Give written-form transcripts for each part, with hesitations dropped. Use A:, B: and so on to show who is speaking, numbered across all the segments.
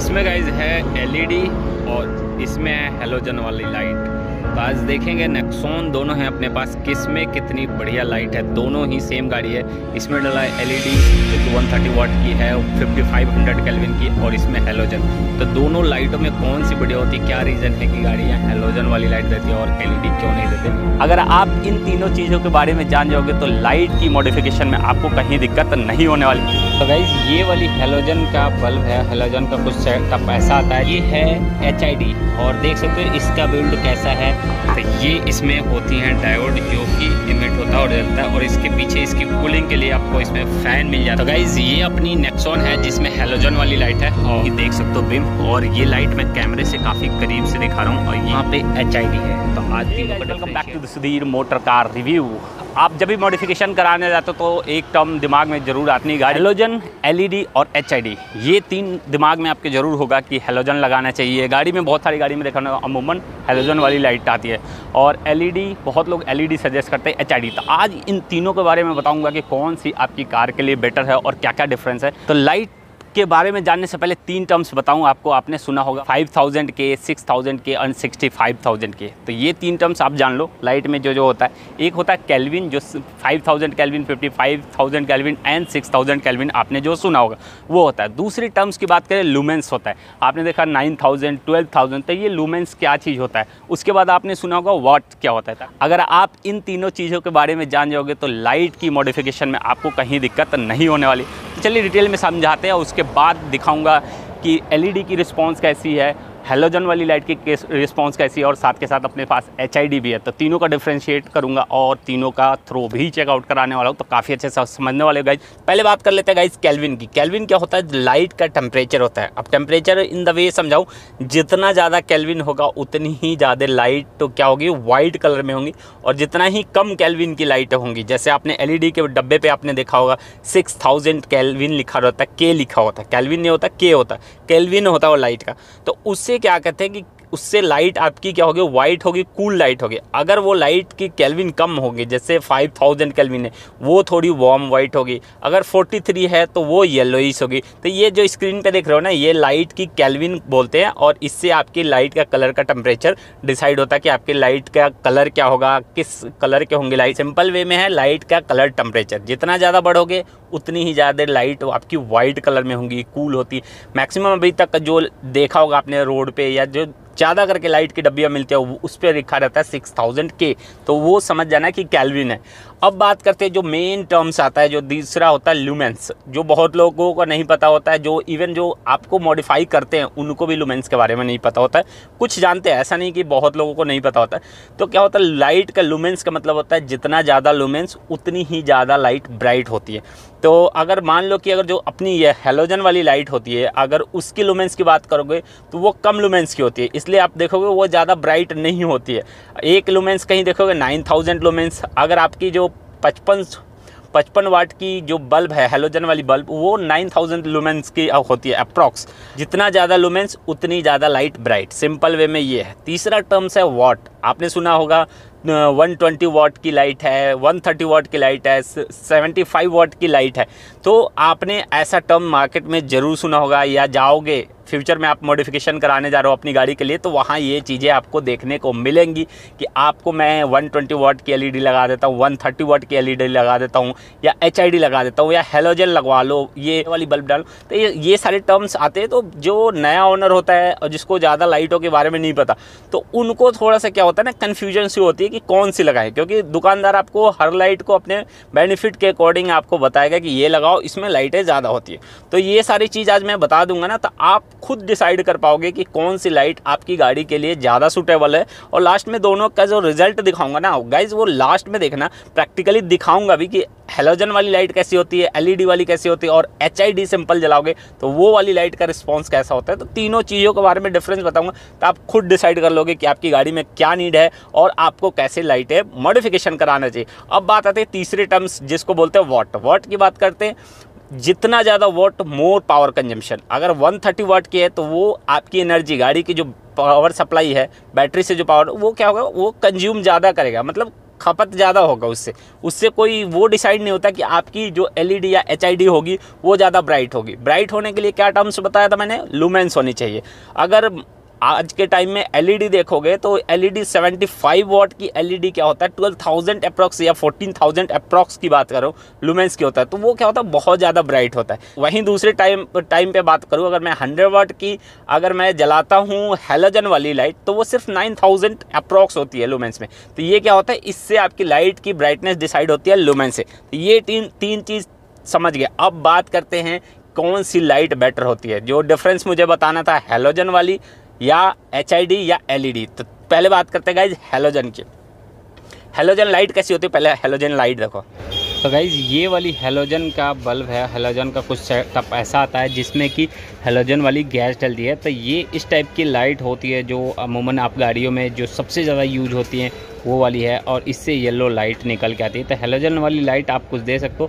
A: इसमें गाइज है एलईडी और इसमें है हेलोजन वाली लाइट। तो आज देखेंगे नेक्सॉन दोनों हैं अपने पास, किस में कितनी बढ़िया लाइट है। दोनों ही सेम गाड़ी है। इसमें डला है एलईडी जो 130 वाट की है, 5500 केल्विन की, और इसमें हेलोजन। तो दोनों लाइटों में कौन सी बढ़िया होती है, क्या रीज़न है कि गाड़ियाँ हेलोजन वाली लाइट देती है और एलईडी क्यों नहीं देते। अगर आप इन तीनों चीज़ों के बारे में जान जाओगे तो लाइट की मॉडिफिकेशन में आपको कहीं दिक्कत नहीं होने वाली। तो गाइज ये वाली हेलोजन का बल्ब है, हेलोजन का कुछ सेटअप ऐसा आता है। ये है HID और देख सकते हो इसका बिल्ड कैसा है। तो ये इसमें होती हैं डायोड जो कि इमिट होता है और जलता है, और इसके पीछे इसकी कूलिंग के लिए आपको इसमें फैन मिल जाता है। तो गाइज ये अपनी नेक्सॉन है जिसमें हेलोजन वाली लाइट है, और ये देख सकते हो बिम, और ये लाइट मैं कैमरे से काफ़ी करीब से दिखा रहा हूँ, और यहाँ पे HID है। तो आज welcome back to the Sudhir motor car review. आप जब भी मॉडिफिकेशन कराने जाते हो तो एक टर्म दिमाग में जरूर आती है, गाड़ी हेलोजन, LED और HID। ये तीन दिमाग में आपके जरूर होगा कि हेलोजन लगाना चाहिए गाड़ी में। बहुत सारी गाड़ी में देखा ना अमूमन हेलोजन वाली लाइट आती है, और LED बहुत लोग LED सजेस्ट करते हैं, HID। तो आज इन तीनों के बारे में बताऊंगा कि कौन सी आपकी कार के लिए बेटर है और क्या क्या डिफरेंस है। तो लाइट के बारे में जानने से पहले तीन टर्म्स बताऊं आपको, आपने सुना होगा 5000 के, 6000 के और 65000 के। तो ये तीन टर्म्स आप जान लो लाइट में जो होता है। एक होता है केल्विन जो 5000 केल्विन, 55000 केल्विन एंड 6000 केल्विन, आपने जो सुना होगा वो होता है। दूसरी टर्म्स की बात करें लूमेंस होता है। आपने देखा 9000, 12000, तो ये लूमेंस क्या चीज़ होता है। उसके बाद आपने सुना होगा वाट क्या होता है। अगर आप इन तीनों चीज़ों के बारे में जान जाओगे तो लाइट की मॉडिफिकेशन में आपको कहीं दिक्कत नहीं होने वाली। तो चलिए डिटेल में समझाते हैं, उसके बाद दिखाऊंगा कि LED की रिस्पॉन्स कैसी है, हेलोजन वाली लाइट की रिस्पॉन्स कैसी है, और साथ के साथ अपने पास HID भी है। तो तीनों का डिफ्रेंशिएट करूंगा और तीनों का थ्रो भी चेकआउट कराने वाला हूँ, तो काफ़ी अच्छे से समझने वाले गाइज। पहले बात कर लेते हैं गाइज केल्विन की। केल्विन क्या होता है, लाइट का टेम्परेचर होता है। अब टेम्परेचर इन द वे समझाऊँ, जितना ज़्यादा केल्विन होगा उतनी ही ज़्यादा लाइट तो क्या होगी, वाइट कलर में होंगी, और जितना ही कम केल्विन की लाइट होंगी, जैसे आपने LED के डब्बे पर आपने देखा होगा 6000 केल्विन लिखा रहता है, K लिखा होता है, केल्विन नहीं होता, K होता है, केल्विन होता है वो लाइट का। तो उससे क्या कहते हैं कि उससे लाइट आपकी क्या होगी, वाइट होगी, कूल लाइट होगी। अगर वो लाइट की केल्विन कम होगी, जैसे 5000 केल्विन है, वो थोड़ी वार्म वाइट होगी। अगर 43 है तो वो येलोइश होगी। तो ये जो स्क्रीन पे देख रहे हो ना, ये लाइट की केल्विन बोलते हैं, और इससे आपकी लाइट का कलर का टेम्परेचर डिसाइड होता है कि आपकी लाइट का कलर क्या होगा, किस कलर के होंगे लाइट। सिंपल वे में है लाइट का कलर टेम्परेचर, जितना ज़्यादा बढ़ोगे उतनी ही ज़्यादा लाइट आपकी वाइट कलर में होंगी, कूल होती। मैक्सिमम अभी तक जो देखा होगा आपने रोड पे या जो ज़्यादा करके लाइट की डब्बियाँ मिलती है उस पर लिखा रहता है 6000 के, तो वो समझ जाना है कि केल्विन है। अब बात करते हैं जो मेन टर्म्स आता है, जो दूसरा होता है लुमेंस, जो बहुत लोगों को नहीं पता होता है, जो इवन जो आपको मॉडिफाई करते हैं उनको भी लुमेंस के बारे में नहीं पता होता है। कुछ जानते हैं, ऐसा नहीं कि बहुत लोगों को नहीं पता होता है। तो क्या होता है, लाइट का लुमेंस का मतलब होता है जितना ज़्यादा लुमेंस उतनी ही ज़्यादा लाइट ब्राइट होती है। तो अगर मान लो कि अगर जो अपनी ये हेलोजन वाली लाइट होती है, अगर उसकी लुमेंस की बात करोगे तो वो कम लुमेंस की होती है, इसलिए आप देखोगे वो ज़्यादा ब्राइट नहीं होती है। एक लुमेंस कहीं देखोगे 9000 लुमेंस। अगर आपकी जो 55 वाट की जो बल्ब है, हेलोजन वाली बल्ब, वो 9000 लुमेंस की होती है अप्रॉक्स। जितना ज़्यादा लुमेंस उतनी ज़्यादा लाइट ब्राइट। सिंपल वे में ये है। तीसरा टर्म्स है वाट। आपने सुना होगा 120 वाट की लाइट है, 130 वाट की लाइट है, 75 वाट की लाइट है। तो आपने ऐसा टर्म मार्केट में ज़रूर सुना होगा, या जाओगे फ्यूचर में आप मॉडिफिकेशन कराने जा रहे हो अपनी गाड़ी के लिए तो वहाँ ये चीज़ें आपको देखने को मिलेंगी कि आपको मैं 120 वाट की LED लगा देता हूँ, 130 वाट की LED लगा देता हूँ, या HID लगा देता हूँ, या हेलोजन लगवा लो, ये वाली बल्ब डालो। तो ये सारे टर्म्स आते हैं। तो जो नया ओनर होता है और जिसको ज़्यादा लाइटों के बारे में नहीं पता, तो उनको थोड़ा सा क्या होता है ना, कन्फ्यूजन सी होती है कि कौन सी लगाएं, क्योंकि दुकानदार आपको हर लाइट को अपने बेनिफिट के अकॉर्डिंग आपको बताएगा कि ये लगाओ, इसमें लाइटें ज़्यादा होती है। तो ये सारी चीज़ आज मैं बता दूंगा ना, तो आप खुद डिसाइड कर पाओगे कि कौन सी लाइट आपकी गाड़ी के लिए ज़्यादा सूटेबल है। और लास्ट में दोनों का जो रिजल्ट दिखाऊंगा ना गाइज, वो लास्ट में देखना, प्रैक्टिकली दिखाऊंगा भी कि हेलोजन वाली लाइट कैसी होती है, LED वाली कैसी होती है, और HID सिंपल जलाओगे तो वो वाली लाइट का रिस्पॉन्स कैसा होता है। तो तीनों चीज़ों के बारे में डिफरेंस बताऊंगा, तो आप खुद डिसाइड कर लोगे कि आपकी गाड़ी में क्या नीड है और आपको कैसे लाइटें मॉडिफिकेशन कराना चाहिए। अब बात आती है तीसरे टर्म्स जिसको बोलते हैं वाट। वाट की बात करते हैं, जितना ज़्यादा वाट मोर पावर कंजम्पशन। अगर 130 वाट की है तो वो आपकी एनर्जी, गाड़ी की जो पावर सप्लाई है बैटरी से जो पावर, वो क्या होगा, वो कंज्यूम ज़्यादा करेगा, मतलब खपत ज़्यादा होगा उससे कोई वो डिसाइड नहीं होता कि आपकी जो एलईडी या एचआईडी होगी वो ज़्यादा ब्राइट होगी। ब्राइट होने के लिए क्या टर्म्स बताया था मैंने, लुमेंस होनी चाहिए। अगर आज के टाइम में एलईडी देखोगे तो एलईडी 75 वॉट की एलईडी क्या होता है 12,000 अप्रॉक्स या 14,000 अप्रॉक्स की बात करो लुमेंस की होता है, तो वो क्या होता है बहुत ज़्यादा ब्राइट होता है। वहीं दूसरे टाइम पे बात करूँ, अगर मैं 100 वॉट की अगर मैं जलाता हूँ हैलोजन वाली लाइट तो वो सिर्फ 9,000 अप्रॉक्स होती है लुमेंस में। तो ये क्या होता है, इससे आपकी लाइट की ब्राइटनेस डिसाइड होती है लुमेंस से। तो ये तीन चीज़ समझ गए। अब बात करते हैं कौन सी लाइट बेटर होती है। जो डिफरेंस मुझे बताना था हैलोजन वाली या एचआईडी या एलईडी, तो पहले बात करते हैं गाइज हैलोजन की। हैलोजन लाइट कैसी होती है, पहले हैलोजन लाइट देखो। तो गाइज ये वाली हैलोजन का बल्ब है, हैलोजन का कुछ सेटअप ऐसा आता है जिसमें कि हैलोजन वाली गैस डलती है। तो ये इस टाइप की लाइट होती है जो अमूमन आप गाड़ियों में जो सबसे ज़्यादा यूज होती हैं वो वाली है, और इससे येलो लाइट निकल के आती है। तो हैलोजन वाली लाइट आप कुछ दे सकते हो।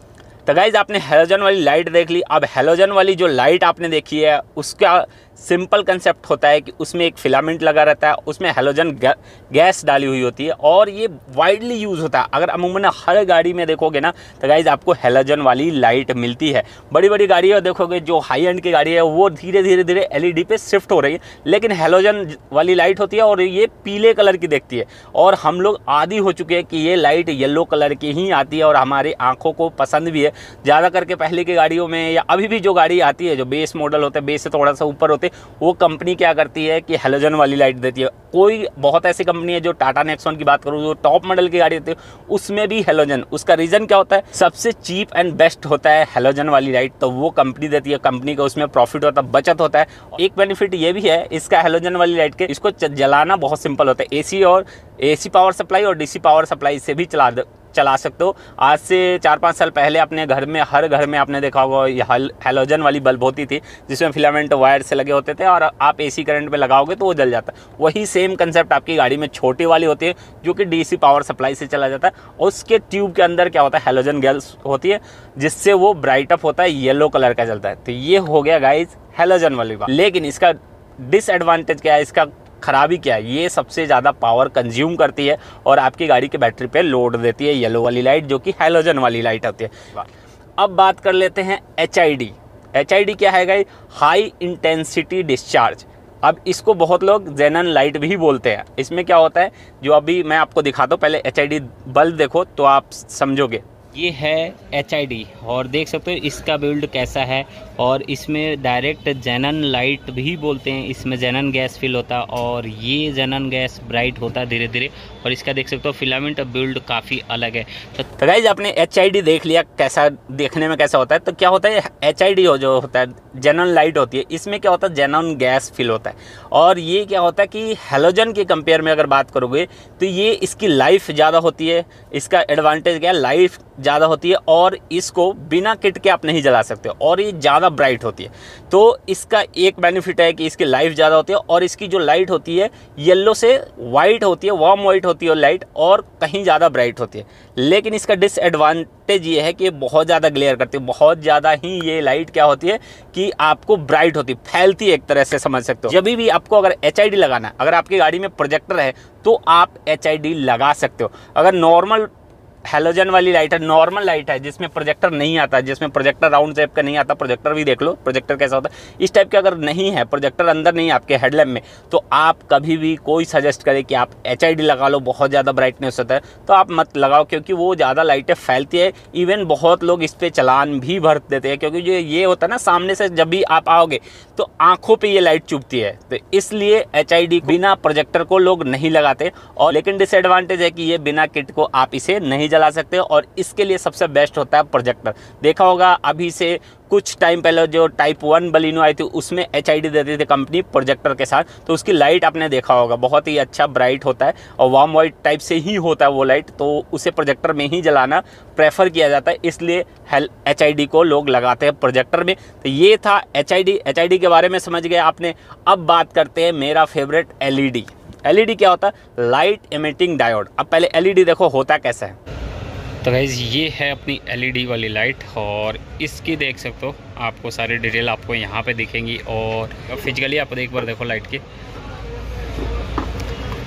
A: तो गाइज आपने हैलोजन वाली लाइट देख ली। अब हैलोजन वाली जो लाइट आपने देखी है उसका सिंपल कंसेप्ट होता है कि उसमें एक फिलामेंट लगा रहता है, उसमें हैलोजन गैस डाली हुई होती है और ये वाइडली यूज़ होता है। अगर अमूमन हर गाड़ी में देखोगे ना तो गाइज आपको हैलोजन वाली लाइट मिलती है। बड़ी बड़ी गाड़ियाँ देखोगे जो हाई एंड की गाड़ी है वो धीरे धीरे एलईडी पे शिफ्ट हो रही है, लेकिन हैलोजन वाली लाइट होती है और ये पीले कलर की देखती है। और हम लोग आदी हो चुके हैं कि ये लाइट येलो कलर की ही आती है और हमारी आँखों को पसंद भी है। ज़्यादा करके पहले की गाड़ियों में या अभी भी जो गाड़ी आती है जो बेस मॉडल होते हैं, बेस से थोड़ा सा ऊपर होते, वो कंपनी क्या करती है कि हैलोजन वाली लाइट देती है। कोई बहुत ऐसी कंपनी है जो टाटा नेक्सॉन की बात करूँ जो टॉप मॉडल की गाड़ी होती है उसमें भी हैलोजन। उसका रीज़न क्या होता है, सबसे चीप एंड बेस्ट होता है हैलोजन वाली लाइट, तो वो कंपनी देती है। कंपनी का उसमें प्रॉफिट होता है, बचत होता है। एक बेनिफिट ये भी है इसका हैलोजन वाली लाइट के, इसको जलाना बहुत सिंपल होता है। एसी पावर सप्लाई और डीसी पावर सप्लाई से भी चला सकते हो। आज से 4-5 साल पहले अपने घर में हर घर में आपने देखा होगा हैलोजन वाली बल्ब होती थी जिसमें फिलामेंट वायर से लगे होते थे और आप एसी करंट पे लगाओगे तो वो जल जाता है। वही सेम कंसेप्ट आपकी गाड़ी में छोटी वाली होती है जो कि डीसी पावर सप्लाई से चला जाता है। और उसके ट्यूब के अंदर क्या होता है, हैलोजन गैस होती है जिससे वो ब्राइट अप होता है, येलो कलर का जलता है। तो ये हो गया गाइज हैलोजन वाली बात। लेकिन इसका डिसएडवांटेज क्या है, इसका खराबी क्या है, ये सबसे ज़्यादा पावर कंज्यूम करती है और आपकी गाड़ी के बैटरी पे लोड देती है येलो वाली लाइट जो कि हैलोजन वाली लाइट होती है। अब बात कर लेते हैं एचआईडी। एचआईडी क्या है गाइस, हाई इंटेंसिटी डिस्चार्ज। अब इसको बहुत लोग जेनन लाइट भी बोलते हैं। इसमें क्या होता है जो अभी मैं आपको दिखाता हूँ, पहले एचआईडी बल्ब देखो तो आप समझोगे। ये है एचआईडी और देख सकते हो इसका बिल्ड कैसा है, और इसमें डायरेक्ट जेनन लाइट भी बोलते हैं। इसमें जेनन गैस फिल होता है और ये जेनन गैस ब्राइट होता है धीरे धीरे, और इसका देख सकते हो फिलामेंट बिल्ड काफ़ी अलग है। तो गाइस आपने एचआईडी देख लिया कैसा देखने में कैसा होता है। तो क्या होता है एचआईडी जो होता है जेनन लाइट होती है, इसमें क्या होता है जेनन गैस फिल होता है। और ये क्या होता है कि हैलोजन के कंपेयर में अगर बात करोगे तो ये इसकी लाइफ ज़्यादा होती है। इसका एडवांटेज क्या है, लाइफ ज़्यादा होती है और इसको बिना किट के आप नहीं जला सकते और ये ज़्यादा ब्राइट होती है। तो इसका एक बेनिफिट है कि इसकी लाइफ ज़्यादा होती है और इसकी जो लाइट होती है येलो से वाइट होती है, वार्म वाइट होती है लाइट, और कहीं ज़्यादा ब्राइट होती है। लेकिन इसका डिसएडवांटेज ये है कि बहुत ज़्यादा ग्लेयर करती है, बहुत ज़्यादा ही ये लाइट क्या होती है कि आपको ब्राइट होती है, फैलती है, एक तरह से समझ सकते हो। जब भी आपको अगर एचआईडी लगाना है, अगर आपकी गाड़ी में प्रोजेक्टर है तो आप एचआईडी लगा सकते हो। अगर नॉर्मल हैलोजन वाली लाइट है, नॉर्मल लाइट है जिसमें प्रोजेक्टर नहीं आता, जिसमें प्रोजेक्टर राउंड शेप का नहीं आता, प्रोजेक्टर भी देख लो प्रोजेक्टर कैसा होता है, इस टाइप के अगर नहीं है, प्रोजेक्टर अंदर नहीं है आपके हेडलैम्प में, तो आप कभी भी कोई सजेस्ट करे कि आप एचआईडी लगा लो, बहुत ज़्यादा ब्राइटनेस होता है, तो आप मत लगाओ क्योंकि वो ज़्यादा लाइटें फैलती है। इवन बहुत लोग इस पर चलान भी भर देते हैं क्योंकि जो ये होता है ना, सामने से जब भी आप आओगे तो आंखों पे ये लाइट चुभती है, तो इसलिए एचआईडी बिना प्रोजेक्टर को लोग नहीं लगाते। और लेकिन डिसएडवांटेज है कि ये बिना किट को आप इसे नहीं जला सकते हो, और इसके लिए सबसे बेस्ट होता है प्रोजेक्टर। देखा होगा अभी से कुछ टाइम पहले जो टाइप 1 बलिनो आई थी उसमें एचआईडी देती थी कंपनी प्रोजेक्टर के साथ, तो उसकी लाइट आपने देखा होगा बहुत ही अच्छा ब्राइट होता है और वार्म वाइट टाइप से ही होता है वो लाइट, तो उसे प्रोजेक्टर में ही जलाना प्रेफर किया जाता है, इसलिए एचआईडी को लोग लगाते हैं प्रोजेक्टर में। तो ये था एचआईडी के बारे में समझ गए आपने। अब बात करते हैं मेरा फेवरेट एलईडी। एलईडी क्या होता है, लाइट इमिटिंग डायोड। अब पहले एलईडी देखो होता कैसा है। तो गाइस ये है अपनी एलईडी वाली लाइट और इसकी देख सकते हो, आपको सारी डिटेल आपको यहाँ पे दिखेंगी। और फिजिकली आप एक बार देखो लाइट की,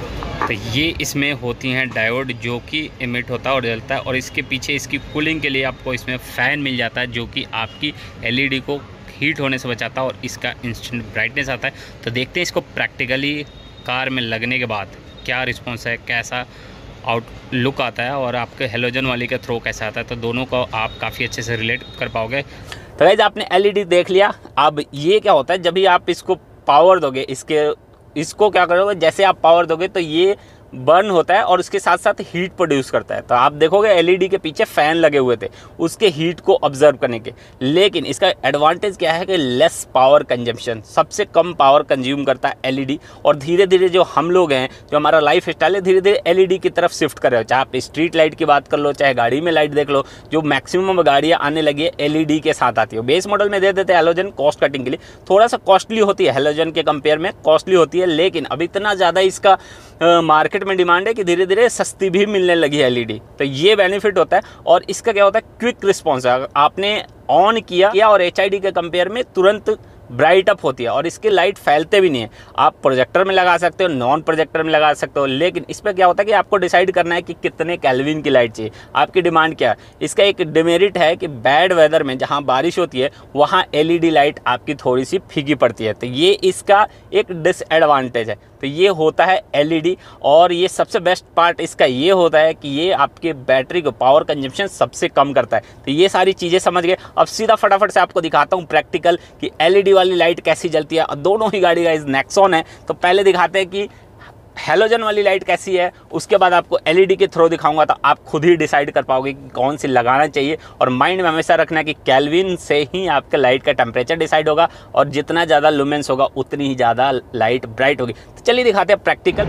A: तो ये इसमें होती हैं डायोड जो कि इमिट होता है और जलता है, और इसके पीछे इसकी कूलिंग के लिए आपको इसमें फ़ैन मिल जाता है जो कि आपकी एलईडी को हीट होने से बचाता है और इसका इंस्टेंट ब्राइटनेस आता है। तो देखते हैं इसको प्रैक्टिकली कार में लगने के बाद क्या रिस्पॉन्स है, कैसा आउट लुक आता है और आपके हेलोजन वाली का थ्रो कैसा आता है। तो दोनों को आप काफ़ी अच्छे से रिलेट कर पाओगे। तो गाइस आपने एलईडी देख लिया। अब ये क्या होता है, जब भी आप इसको पावर दोगे, इसको क्या करोगे, जैसे आप पावर दोगे तो ये बर्न होता है और उसके साथ साथ हीट प्रोड्यूस करता है। तो आप देखोगे एलईडी के पीछे फ़ैन लगे हुए थे उसके हीट को ऑब्जर्व करने के। लेकिन इसका एडवांटेज क्या है कि लेस पावर कंजम्पशन, सबसे कम पावर कंज्यूम करता है एलईडी। और धीरे धीरे जो हम लोग हैं, जो हमारा लाइफ स्टाइल है, धीरे धीरे एलईडी की तरफ शिफ्ट कर रहे हो। चाहे आप स्ट्रीट लाइट की बात कर लो, चाहे गाड़ी में लाइट देख लो, जो मैक्सिमम गाड़ियाँ आने लगी है एलईडी के साथ आती है। बेस मॉडल में दे देते हैं हेलोजन कॉस्ट कटिंग के लिए, थोड़ा सा कॉस्टली होती है हेलोजन के कंपेयर में, कॉस्टली होती है। लेकिन अब इतना ज़्यादा इसका मार्केट में डिमांड है कि धीरे धीरे सस्ती भी मिलने लगी है एलईडी। तो ये बेनिफिट होता है। और इसका क्या होता है, क्विक रिस्पॉन्स है। आपने ऑन किया और एचआईडी के कंपेयर में तुरंत ब्राइट अप होती है और इसकी लाइट फैलते भी नहीं है। आप प्रोजेक्टर में लगा सकते हो, नॉन प्रोजेक्टर में लगा सकते हो, लेकिन इस पर क्या होता है कि आपको डिसाइड करना है कि कितने केल्विन की लाइट चाहिए, आपकी डिमांड क्या है। इसका एक डिमेरिट है कि बैड वेदर में जहाँ बारिश होती है वहाँ एलईडी लाइट आपकी थोड़ी सी फीकी पड़ती है। तो ये इसका एक डिसएडवांटेज है। तो ये होता है एलईडी। और ये सबसे बेस्ट पार्ट इसका ये होता है कि ये आपके बैटरी को पावर कंजम्पशन सबसे कम करता है। तो ये सारी चीज़ें समझ गए। अब सीधा फटाफट से आपको दिखाता हूँ प्रैक्टिकल कि एलईडी वाली लाइट कैसी जलती है। और दोनों ही गाड़ी का नेक्सॉन है। तो पहले दिखाते हैं कि हेलोजन वाली लाइट कैसी है, उसके बाद आपको एलईडी के थ्रू दिखाऊंगा। तो आप खुद ही डिसाइड कर पाओगे कि कौन सी लगाना चाहिए। और माइंड में हमेशा रखना है कि केल्विन से ही आपके लाइट का टेम्परेचर डिसाइड होगा और जितना ज़्यादा लुमेंस होगा उतनी ही ज़्यादा लाइट ब्राइट होगी। तो चलिए दिखाते हैं प्रैक्टिकल।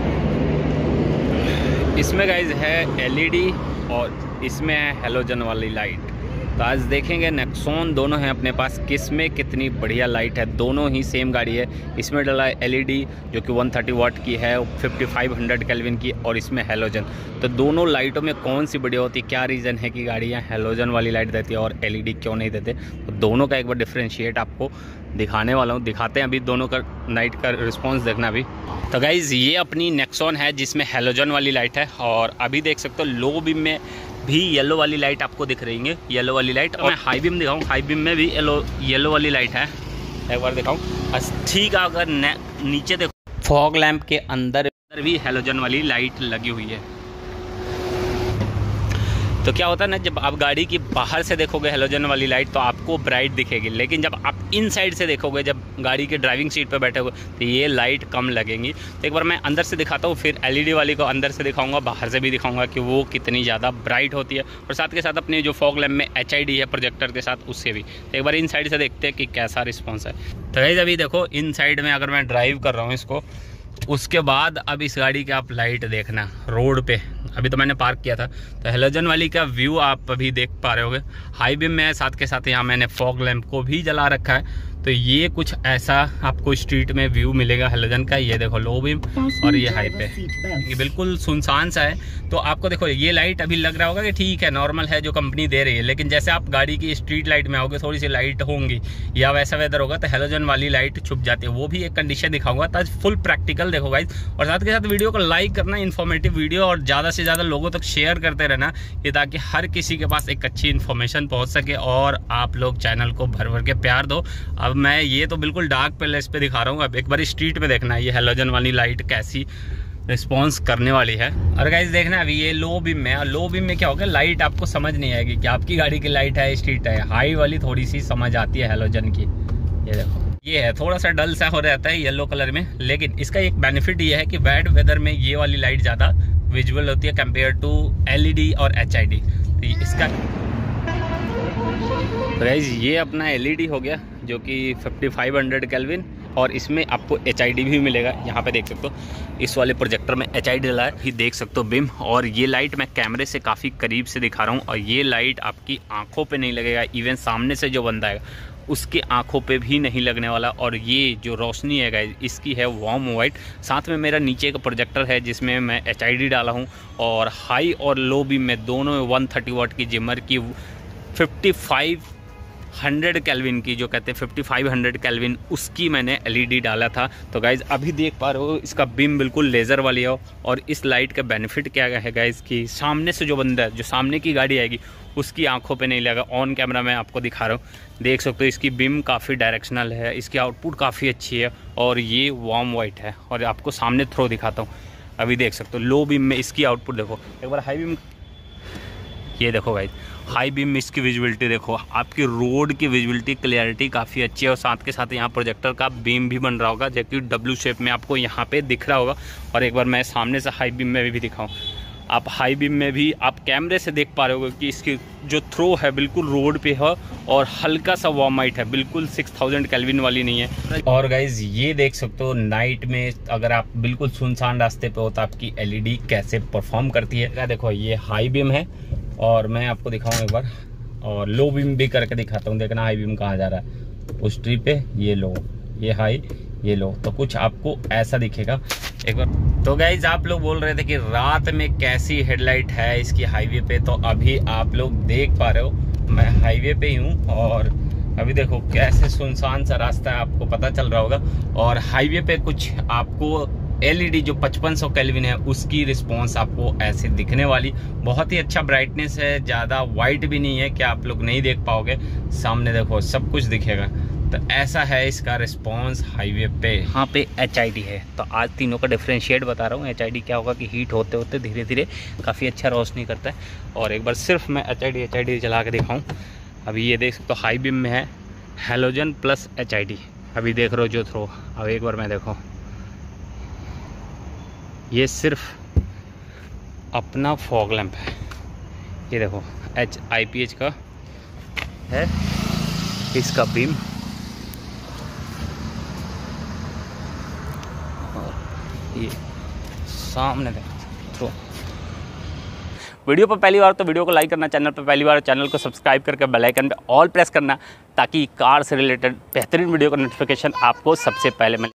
A: इसमें गाइज है एलईडी और इसमें है हेलोजन वाली लाइट। तो आज देखेंगे नेक्सॉन दोनों हैं अपने पास, किस में कितनी बढ़िया लाइट है। दोनों ही सेम गाड़ी है। इसमें डला है एलईडी जो कि 130 वाट की है, 5500 केल्विन की, और इसमें हेलोजन। तो दोनों लाइटों में कौन सी बढ़िया होती है, क्या रीज़न है कि गाड़ियाँ हेलोजन वाली लाइट देती है और एलईडी क्यों नहीं देते। तो दोनों का एक बार डिफ्रेंशिएट आपको दिखाने वाला हूँ। दिखाते हैं अभी दोनों का नाइट का रिस्पॉन्स देखना अभी। तो गाइज़ ये अपनी नेक्सॉन है जिसमें हेलोजन वाली लाइट है। और अभी देख सकते हो लो बीम में भी येलो वाली लाइट आपको दिख रही है, येलो वाली लाइट। और मैं हाई बीम दिखाऊँ, हाई बीम में भी येलो वाली लाइट है। एक बार दिखाऊँ, ठीक है। अगर नीचे देखो फॉग लैंप के अंदर भी हेलोजन वाली लाइट लगी हुई है। तो क्या होता है ना, जब आप गाड़ी की बाहर से देखोगे हेलोजन वाली लाइट तो आपको ब्राइट दिखेगी, लेकिन जब आप इन साइड से देखोगे, जब गाड़ी के ड्राइविंग सीट पर बैठे हो, तो ये लाइट कम लगेंगी। तो एक बार मैं अंदर से दिखाता हूँ, फिर एलईडी वाली को अंदर से दिखाऊंगा, बाहर से भी दिखाऊंगा कि वो कितनी ज़्यादा ब्राइट होती है। और साथ के साथ अपने जो फॉग लैम्प में एचआईडी है प्रोजेक्टर के साथ, उससे भी। तो एक बार इन साइड से देखते हैं कि कैसा रिस्पॉन्स है। तो गाइस अभी देखो इन साइड में अगर मैं ड्राइव कर रहा हूँ इसको, उसके बाद अब इस गाड़ी की आप लाइट देखना रोड पे। अभी तो मैंने पार्क किया था। तो हेलोजन वाली का व्यू आप अभी देख पा रहे होगे। हाई बीम में साथ के साथ यहाँ मैंने फॉग लैंप को भी जला रखा है। तो ये कुछ ऐसा आपको स्ट्रीट में व्यू मिलेगा हेलोजन का। ये देखो लो बीम और ये हाई पे, ये बिल्कुल सुनसान सा है। तो आपको देखो ये लाइट अभी लग रहा होगा कि ठीक है नॉर्मल है जो कंपनी दे रही है, लेकिन जैसे आप गाड़ी की स्ट्रीट लाइट में आओगे थोड़ी सी लाइट होंगी या वैसा वेदर होगा तो हेलोजन वाली लाइट छुप जाती है। वो भी एक कंडीशन दिखाऊंगा, तो फुल प्रैक्टिकल देखो गाइस। और साथ के साथ वीडियो को लाइक करना, इन्फॉर्मेटिव वीडियो, और ज़्यादा से ज़्यादा लोगों तक शेयर करते रहना, ये ताकि हर किसी के पास एक अच्छी इन्फॉर्मेशन पहुँच सके और आप लोग चैनल को भर भर के प्यार दो। अब मैं ये तो बिल्कुल डार्क पैलेस पे दिखा रहा हूँ, अब एक बार स्ट्रीट पे देखना है ये हेलोजन वाली लाइट कैसी रिस्पॉन्स करने वाली है। और गाइस देखना अभी ये लो बीम में, लो बीम में क्या होगा, लाइट आपको समझ नहीं आएगी कि आपकी गाड़ी की लाइट है स्ट्रीट है। हाई वाली थोड़ी सी समझ आती है हेलोजन की। ये देखो ये है, थोड़ा सा डल सा हो रहता है येलो कलर में, लेकिन इसका एक बेनिफिट ये है कि बैड वेदर में ये वाली लाइट ज़्यादा विजुअल होती है कंपेयर टू एलईडी और एचआईडी। तो इसका गाइस ये अपना एलईडी हो गया जो कि 5500 केल्विन, और इसमें आपको एचआईडी भी मिलेगा। यहाँ पे देख सकते हो इस वाले प्रोजेक्टर में एचआईडी डला है, ही देख सकते हो बिम। और ये लाइट मैं कैमरे से काफ़ी करीब से दिखा रहा हूँ, और ये लाइट आपकी आंखों पे नहीं लगेगा, इवन सामने से जो बंदा है उसके आंखों पे भी नहीं लगने वाला। और ये जो रोशनी है गाइस इसकी है वार्म वाइट। साथ में मेरा नीचे का प्रोजेक्टर है जिसमें मैं एचआईडी डाला हूँ, और हाई और लो बीम में दोनों 130 वाट की जिमर की 100 केल्विन की, जो कहते हैं 5500 केल्विन, उसकी मैंने LED डाला था। तो गाइज़ अभी देख पा रहे हो इसका बीम बिल्कुल लेज़र वाली है। और इस लाइट का बेनिफिट क्या है गाइज़ कि सामने से जो बंदा है, जो सामने की गाड़ी आएगी, उसकी आंखों पे नहीं लगा। ऑन कैमरा मैं आपको दिखा रहा हूँ, देख सकते हो इसकी बीम काफ़ी डायरेक्शनल है, इसकी आउटपुट काफ़ी अच्छी है और ये वार्म वाइट है। और आपको सामने थ्रो दिखाता हूँ, अभी देख सकते हो लो बीम में इसकी आउटपुट देखो। एक बार हाई बीम, ये देखो गाइस हाई बीम में इसकी विजिबिलिटी देखो, आपकी रोड की विजिबिलिटी क्लियरिटी काफ़ी अच्छी है। और साथ के साथ यहाँ प्रोजेक्टर का बीम भी बन रहा होगा, जो कि W शेप में आपको यहाँ पे दिख रहा होगा। और एक बार मैं सामने से हाई बीम में भी दिखाऊँ, आप हाई बीम में भी आप कैमरे से देख पा रहे हो कि इसकी जो थ्रो है बिल्कुल रोड पे है और हल्का सा वार्म वाइट है, बिल्कुल 6000 केल्विन वाली नहीं है। और गाइज ये देख सकते हो नाइट में अगर आप बिल्कुल सुनसान रास्ते पे हो तो आपकी LED कैसे परफॉर्म करती है। देखो ये हाई बीम है और मैं आपको दिखाऊँ एक बार, और लो बीम भी करके दिखाता हूँ। देखना हाई बीम कहाँ जा रहा है, उस ट्री पे ये लो, ये हाई, ये लो, तो कुछ आपको ऐसा दिखेगा एक बार। तो गाइज आप लोग बोल रहे थे कि रात में कैसी हेडलाइट है इसकी हाईवे पे, तो अभी आप लोग देख पा रहे हो मैं हाईवे पे ही हूँ और अभी देखो कैसे सुनसान सा रास्ता है, आपको पता चल रहा होगा। और हाईवे पे कुछ आपको LED जो 5500 केल्विन है उसकी रिस्पॉन्स आपको ऐसे दिखने वाली, बहुत ही अच्छा ब्राइटनेस है, ज़्यादा वाइट भी नहीं है कि आप लोग नहीं देख पाओगे। सामने देखो सब कुछ दिखेगा, तो ऐसा है इसका रिस्पॉन्स हाईवे पे। यहाँ पे HID है, तो आज तीनों का डिफरेंशिएट बता रहा हूँ। HID क्या होगा कि हीट होते होते धीरे धीरे काफ़ी अच्छा रोशनी करता है। और एक बार सिर्फ मैं HID जला के दिखाऊँ, अभी ये देख सकते हो हाई बीम में है हेलोजन प्लस HID, अभी देख रहे हो जो थ्रो। अब एक बार मैं देखो, ये सिर्फ अपना फॉग लैंप है, ये देखो IPH का है इसका बीम, और ये सामने देखो। वीडियो पर पहली बार तो वीडियो को लाइक करना, चैनल पर पहली बार चैनल को सब्सक्राइब करके बेल आइकन पे ऑल प्रेस करना, ताकि कार से रिलेटेड बेहतरीन वीडियो का नोटिफिकेशन आपको सबसे पहले मिले।